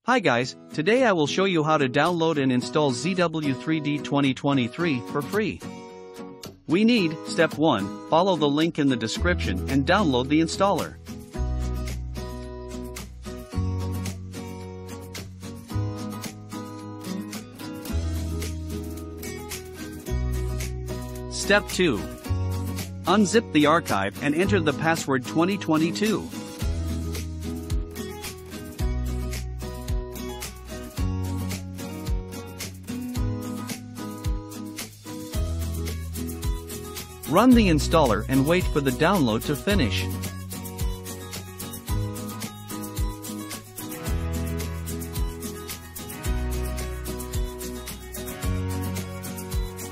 Hi guys, today I will show you how to download and install ZW3D 2023 for free. We need, step 1, follow the link in the description and download the installer. Step 2. Unzip the archive and enter the password 2022. Run the installer and wait for the download to finish.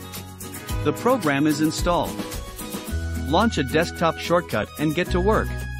The program is installed. Launch a desktop shortcut and get to work.